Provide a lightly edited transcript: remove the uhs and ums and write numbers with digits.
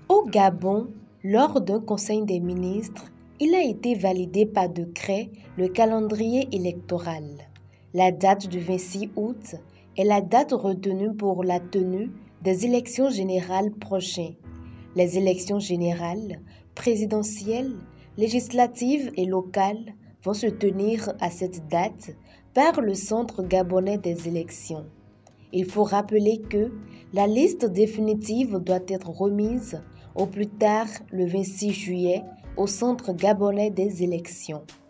Au Gabon, lors d'un conseil des ministres, il a été validé par décret le calendrier électoral. La date du 26 août est la date retenue pour la tenue des élections générales prochaines. Les élections générales, présidentielles, législatives et locales vont se tenir à cette date par le Centre gabonais des élections. Il faut rappeler que la liste définitive doit être remise au plus tard le 26 juillet au Centre gabonais des élections.